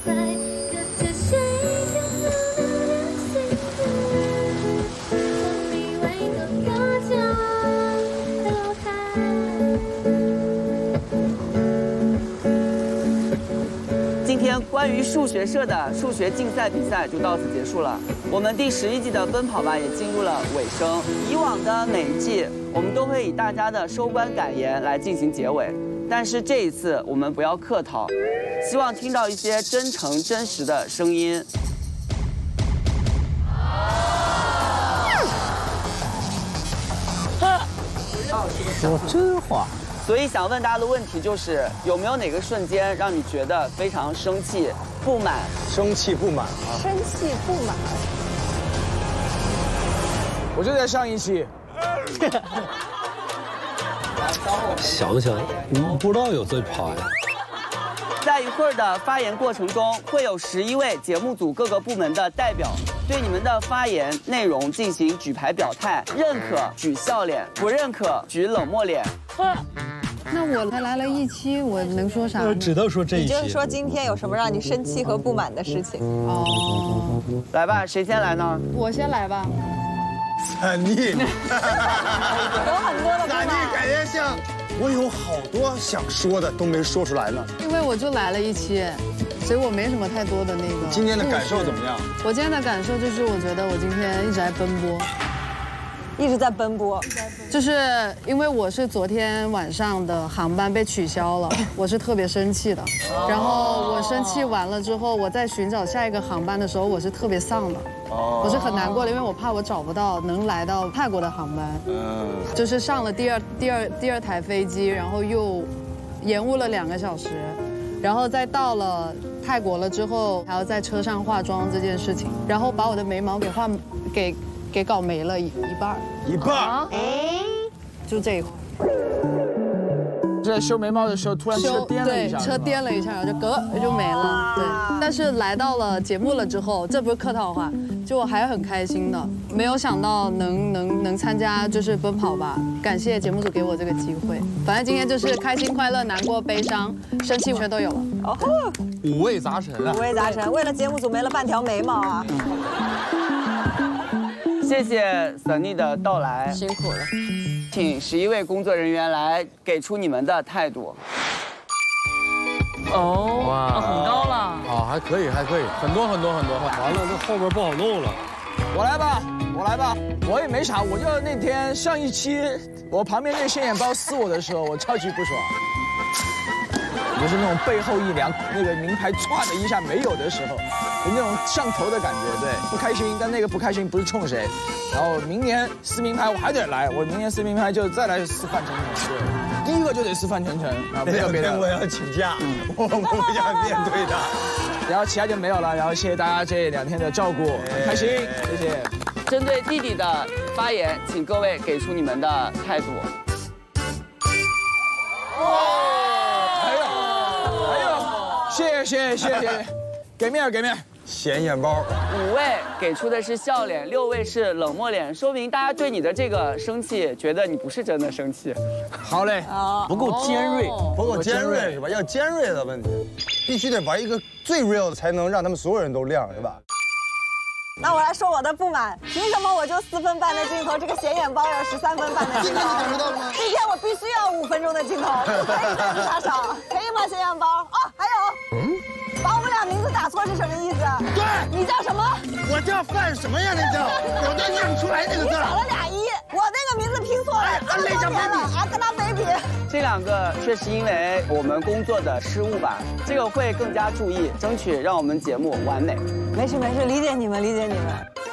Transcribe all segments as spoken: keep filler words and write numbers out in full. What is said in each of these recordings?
今天关于数学社的数学竞赛比赛就到此结束了。我们第十一季的奔跑吧也进入了尾声。以往的每一季，我们都会以大家的收官感言来进行结尾，但是这一次我们不要客套，希望听到一些真诚真实的声音。 说真话。 所以想问大家的问题就是，有没有哪个瞬间让你觉得非常生气、不满？ 生气不满啊！ 生气不满。 我就在上一期。 想想，我不知道有这趴呀。 在一会儿的发言过程中，会有十一位节目组各个部门的代表对你们的发言内容进行举牌表态，认可举笑脸，不认可举冷漠脸。 那我才来了一期，我能说啥？ 只能说这一期。 也就是说，今天有什么让你生气和不满的事情？ 哦， 来吧，谁先来呢？ 我先来吧。 散逆， 有很多的不满。 散逆感觉像我有好多想说的都没说出来呢。 因为我就来了一期，所以我没什么太多的那个。 今天的感受怎么样？ 我今天的感受就是，我觉得我今天一直在奔波。 一直在奔波， 就是因为我是昨天晚上的航班被取消了，我是特别生气的。然后我生气完了之后，我在寻找下一个航班的时候，我是特别丧的，我是很难过的，因为我怕我找不到能来到泰国的航班。嗯，就是上了第二第二第二台飞机，然后又延误了两个小时，然后再到了泰国了之后，还要在车上化妆这件事情，然后把我的眉毛给画给。给搞没了一一半一半， 哎，就这一块。 在修眉毛的时候，突然车颠了一下， 对，车颠了一下，然后就咯就没了。对，但是来到了节目了之后，这不是客套话，就我还很开心的，没有想到能能能参加就是奔跑吧，感谢节目组给我这个机会。反正今天就是开心、快乐、难过、悲伤、生气，全都有了。哦， 五味杂陈啊！ 五味杂陈，为了节目组没了半条眉毛啊！ 谢谢 Sunny 的到来， 辛苦了。 请十一位工作人员来给出你们的态度。 哦，哇，很高了。 啊，还可以，还可以，很多很多很多。完了，这后边不好弄了。 我来吧，我来吧，我也没啥，我就那天上一期我旁边那个显眼包撕我的时候，我超级不爽。就是那种背后一凉，那个名牌歘的一下没有的时候，有那种上头的感觉，对，不开心。但那个不开心不是冲谁，然后明年撕名牌我还得来，我明年撕名牌就再来撕范丞丞，对，第一个就得撕范丞丞啊，没有别的。 我要请假，我我不想面对他。 然后其他就没有了，然后谢谢大家这两天的照顾，很开心，谢谢。 针对弟弟的发言，请各位给出你们的态度。 谢谢谢谢谢谢，给面给面。 显眼包， 五位给出的是笑脸，六位是冷漠脸，说明大家对你的这个生气，觉得你不是真的生气。 好嘞， 不够尖锐，不够尖锐是吧？要尖锐的问题，必须得玩一个最 real 的，才能让他们所有人都亮，是吧？ 那我来说我的不满，凭什么我就四分半的镜头，这个显眼包要十三分半的镜头？ 今天你感受到了吗？ 今天我必须要五分钟的镜头，不可以再打少，可以吗？显眼包哦，还有，嗯，把我们俩名字打错是什么意思？ 对， 你叫什么？ 我叫范什么呀？那叫，我都念不出来那个字。 你少了俩一，我那个名字拼错了，这么多年了，啊，跟他没比。 这两个确实因为我们工作的失误吧，这个会更加注意，争取让我们节目完美。 没事没事，理解你们，理解你们。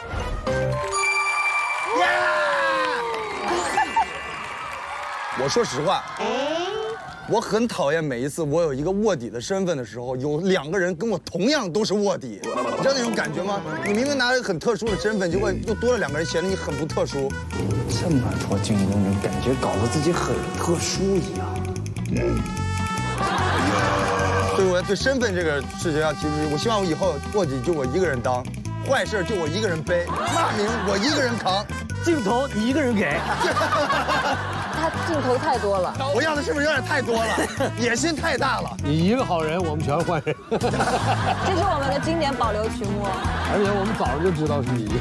我说实话，我很讨厌每一次我有一个卧底的身份的时候，有两个人跟我同样都是卧底，你知道那种感觉吗？你明明拿了一个很特殊的身份，结果又多了两个人，显得你很不特殊。 这么多竞争人，感觉搞得自己很特殊一样。嗯。 对我对身份这个事情要提出，我希望我以后卧底就我一个人当，坏事就我一个人背，骂名我一个人扛， 镜头你一个人给。 他镜头太多了。 我要的是不是有点太多了？野心太大了。 你一个好人，我们全是坏人。 这是我们的经典保留曲目， 而且我们早上就知道是你。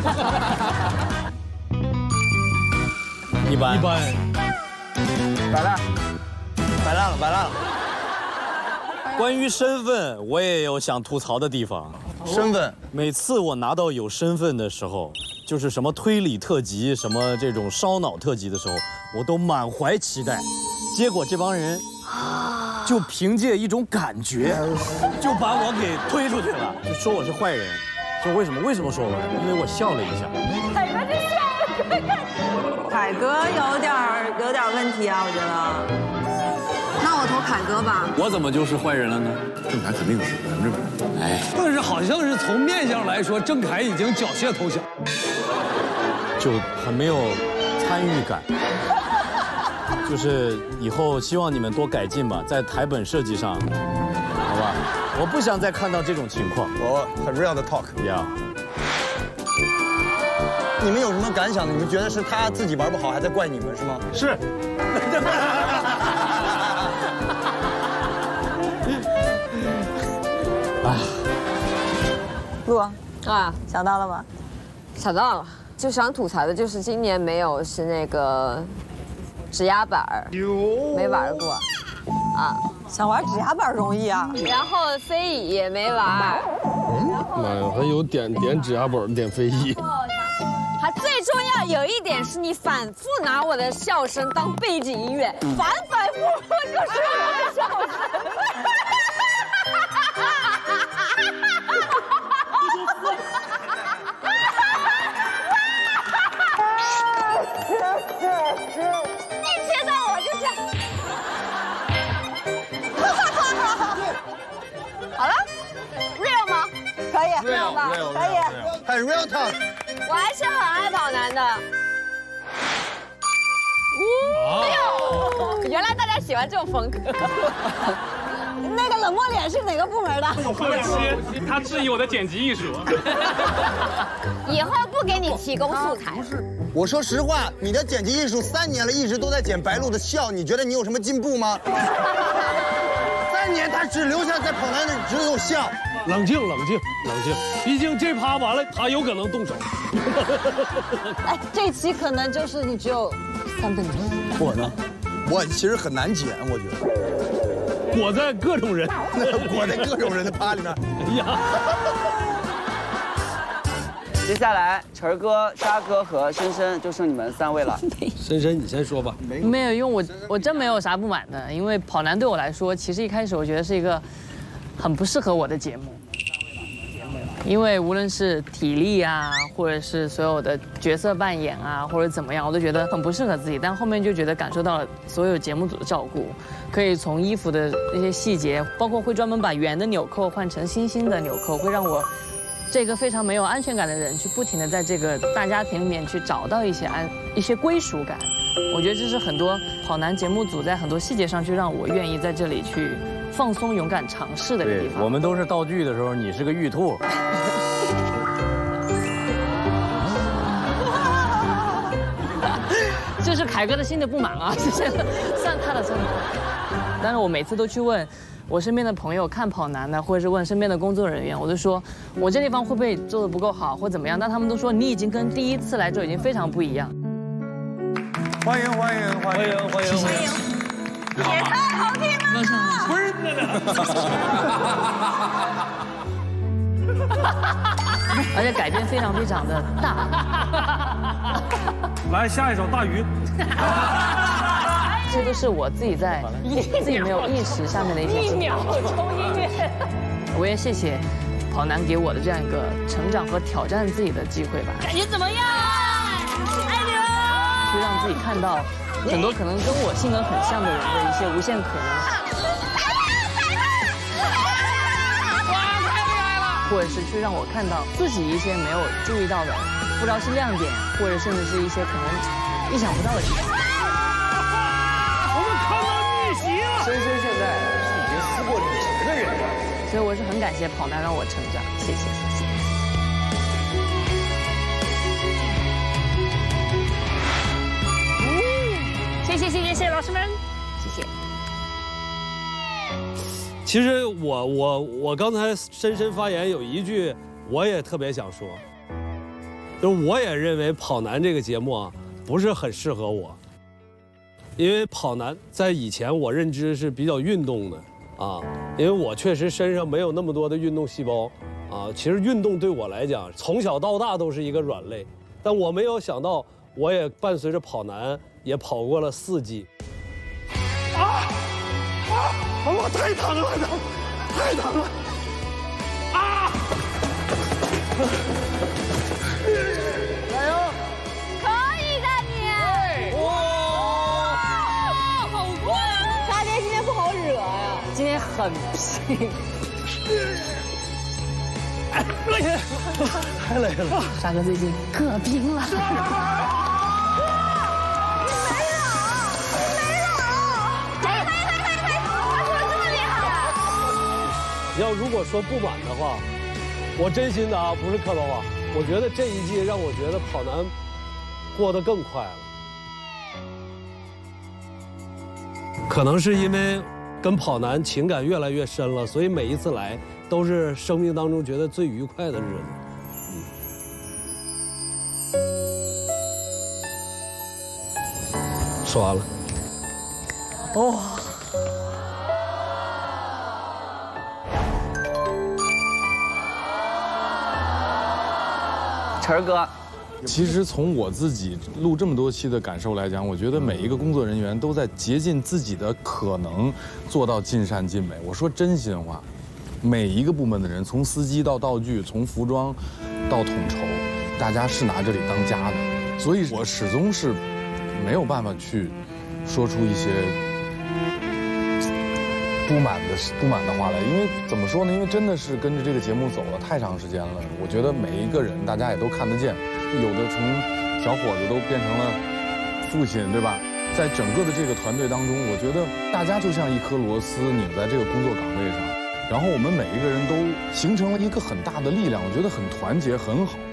一般一般。 摆烂，摆烂了，摆烂了。 关于身份，我也有想吐槽的地方。 身份， 每次我拿到有身份的时候，就是什么推理特辑、什么这种烧脑特辑的时候，我都满怀期待。结果这帮人就凭借一种感觉，就把我给推出去了，就说我是坏人。说为什么？为什么说我？因为我笑了一下。 凯哥这笑， 凯哥有点有点问题啊，我觉得。那我投凯哥吧。 我怎么就是坏人了呢？ 郑凯肯定是百分之百。 哎，但是好像是从面相来说，郑恺已经缴械投降， 就很没有参与感。就是以后希望你们多改进吧，在台本设计上，好吧？我不想再看到这种情况。 我很 real 的 talk。 呀。 你们有什么感想呢？你们觉得是他自己玩不好，还在怪你们是吗？ 是。 啊，陆啊，想到了吗？ 想到了，就想吐槽的就是今年没有是那个指压板儿，没玩过啊。 想玩指压板容易啊。 然后飞椅也没玩。 嗯，妈呀，还有点点指压板，点飞翼。 还最重要有一点是你反复拿我的笑声当背景音乐，反反复复就是我的笑声。一切到我就这样。好了 ，real 吗？ 可以 ，real 吧， 可以， 很 real talk。 我还是很爱跑男的。哎呦，原来大家喜欢这种风格。 那个冷漠脸是哪个部门的？ 后期，他质疑我的剪辑艺术。 以后不给你提供素材。 我说实话，你的剪辑艺术三年了，一直都在剪白鹿的笑，你觉得你有什么进步吗？三年他只留下在跑男的只有笑。 冷静，冷静，冷静。毕竟这趴完了，他有可能动手。 哎，这期可能就是你只有三分钟。 我呢？我其实很难剪，我觉得。 裹在各种人， 裹在各种人的趴里面。哎呀。 接下来，晨儿哥、沙哥和深深就剩你们三位了。 深深，你先说吧。 没有，因为我我真没有啥不满的，因为跑男对我来说，其实一开始我觉得是一个很不适合我的节目。因为无论是体力啊，或者是所有的角色扮演啊，或者怎么样，我都觉得很不适合自己。但后面就觉得感受到了所有节目组的照顾，可以从衣服的那些细节，包括会专门把圆的纽扣换成星星的纽扣，会让我这个非常没有安全感的人去不停的在这个大家庭里面去找到一些安一些归属感。我觉得这是很多跑男节目组在很多细节上去让我愿意在这里去放松、勇敢尝试的地方。 我们都是道具的时候，你是个玉兔。 这是凯哥的新的不满啊，这是算他的算他的。但是我每次都去问我身边的朋友看跑男的，或者是问身边的工作人员，我就说我这地方会不会做的不够好，或怎么样？但他们都说你已经跟第一次来这已经非常不一样。 欢迎欢迎欢迎欢迎欢迎！ 也太好听了！ 不是那而且改编非常非常的大。 来下一首《大鱼》。 这都是我自己在自己没有意识下面的一些一秒钟音乐。 我也谢谢跑男给我的这样一个成长和挑战自己的机会吧。 感觉怎么样？爱你了！ 去让自己看到很多可能跟我性格很像的人的一些无限可能。或者是去让我看到自己一些没有注意到的，不知道是亮点，或者甚至是一些可能意想不到的地方。 我们看到逆袭了！ 深深现在是已经撕过礼节的人了， 所以我是很感谢跑男让我成长，谢谢谢谢。谢谢。 谢谢谢谢谢老师们，谢谢。 其实我我我刚才深深发言有一句，我也特别想说，就是我也认为跑男这个节目啊不是很适合我，因为跑男在以前我认知是比较运动的啊，因为我确实身上没有那么多的运动细胞啊。其实运动对我来讲，从小到大都是一个软肋，但我没有想到，我也伴随着跑男也跑过了四季。 啊啊！我太疼了，疼，太疼了！啊！ 加油！可以的你！哇，好快啊！沙爹今天不好惹呀， 今天很拼。 哎呀，太累了。 沙哥最近可拼了。 要如果说不满的话，我真心的啊，不是客套话。我觉得这一季让我觉得跑男过得更快了，可能是因为跟跑男情感越来越深了，所以每一次来都是生命当中觉得最愉快的日子。嗯，说完了。 哦。 晨儿哥， 其实从我自己录这么多期的感受来讲，我觉得每一个工作人员都在竭尽自己的可能做到尽善尽美。我说真心话，每一个部门的人，从司机到道具，从服装到统筹，大家是拿这里当家的，所以我始终是没有办法去说出一些不满的不满的话来，因为怎么说呢？因为真的是跟着这个节目走了太长时间了，我觉得每一个人大家也都看得见，有的从小伙子都变成了父亲，对吧？在整个的这个团队当中，我觉得大家就像一颗螺丝拧在这个工作岗位上，然后我们每一个人都形成了一个很大的力量，我觉得很团结，很好。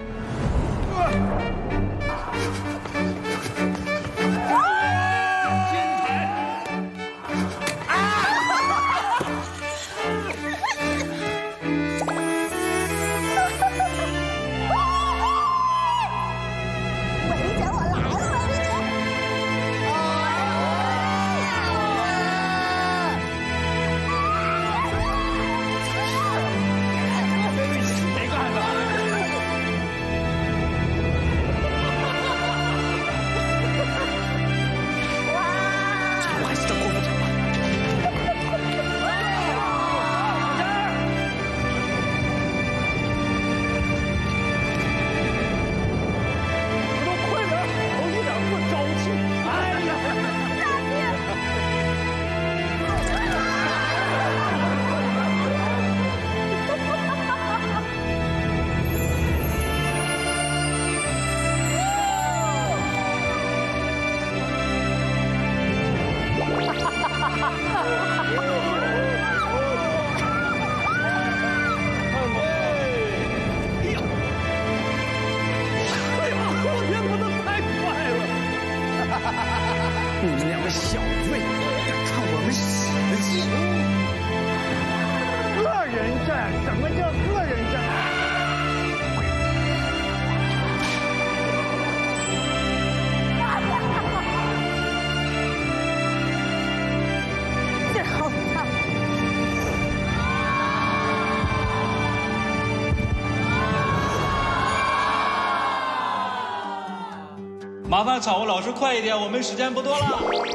麻烦场务老师快一点，我们时间不多了。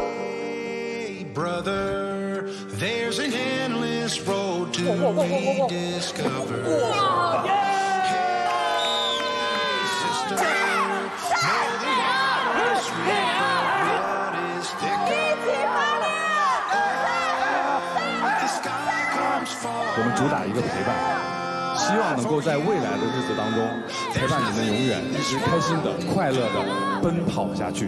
Brother, there's an endless road to be discovered. Hey, sister, know the water's river blood is thicker. The sky comes falling. 我们主打一个陪伴。希望能够在未来的日子当中，陪伴你们永远一直开心的、快乐的奔跑下去。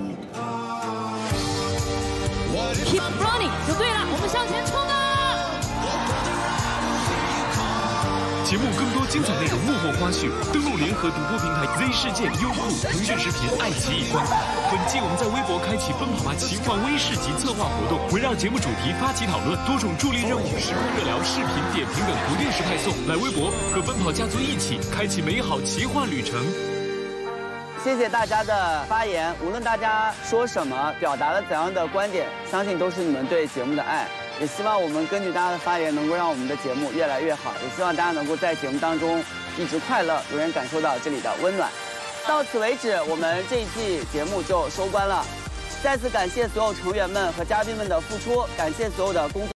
Keep running 就对了，我们向前冲啊！ 节目更多精彩内容幕后花絮，登录联合独播平台 Z 事件、优酷、腾讯视频、爱奇艺观看。本季我们在微博开启“奔跑吧奇幻微市集”策划活动，围绕节目主题发起讨论，多种助力任务、时刻热聊、视频点评等不定时派送。来微博和奔跑家族一起开启美好奇幻旅程。 谢谢大家的发言，无论大家说什么，表达了怎样的观点，相信都是你们对节目的爱。也希望我们根据大家的发言，能够让我们的节目越来越好。也希望大家能够在节目当中一直快乐，永远感受到这里的温暖。到此为止，我们这一季节目就收官了。再次感谢所有成员们和嘉宾们的付出，感谢所有的工作。